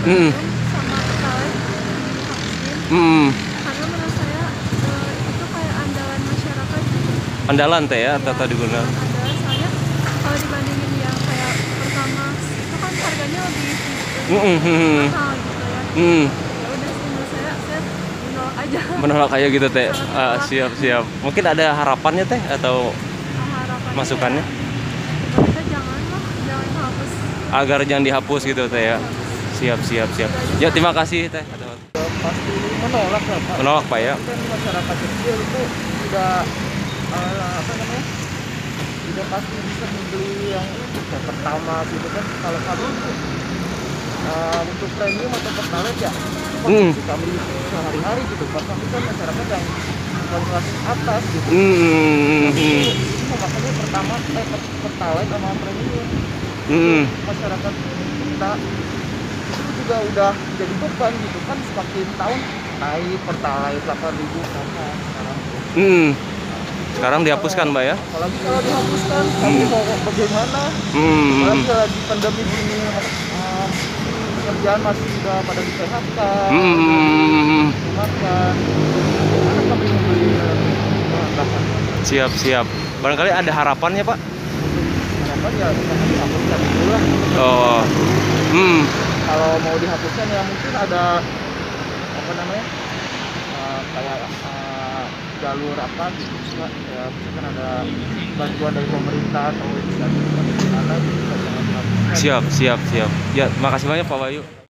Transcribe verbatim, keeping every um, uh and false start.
Mm. premium sama pertalite dihapusin. Mm. Karena menurut saya eh, itu kayak andalan masyarakat gitu. Andalan teh ya, Ya, tata diguna. sangat andalan soalnya kalau dibandingin yang kayak Pertamax itu kan harganya lebih Mm lebih -mm. mahal gitu ya. Mm. Ya udah sih menurut saya saya menolak aja. Menolak kayak gitu teh. Sangat Ah, menolak. siap siap. Mungkin ada harapannya teh atau Harapannya masukannya ya pemerintah jangan lah, jangan hapus. agar jangan dihapus gitu teh ya. Siap siap siap. Ya terima kasih teh. Pasti menolak lah Pak. Menolak Pak ya. Kan masyarakat kecil itu tidak eh, apa namanya tidak pasti bisa membeli yang itu kayak pertama gitu kan. Kalau kami itu eh, untuk premium atau pertalite ya Hmm. pasti kami sehari-hari gitu Pak. Kami kan masyarakat yang bukan kelas atas gitu. Hmm. Itu, itu makanya pertama eh per- pertalite sama premium Hmm. masyarakat kita itu juga udah jadi beban gitu kan, semakin tahun naik pertalite delapan ribu sama sekarang tuh. Hmm. Sekarang dihapuskan Mbak ya. Apalagi kalau dihapuskan kami mau bagaimana, Hmm. apalagi lagi pandemi gini, um, pekerjaan masih udah pada di P H K, Hmm. makan mana kami membeli bahan bakar. Siap siap. Barangkali ada harapannya Pak. Harapan ya kami dihapuskan dulu lah. Oh. Hmm. Kalau mau dihapuskan ya mungkin ada apa namanya uh, kayak uh, jalur apa gitu Pak. Ya misalkan ada bantuan dari pemerintah atau bisa gimana gitu, jangan dihapuskan. Siap siap siap. Ya, makasih banyak Pak Bayu.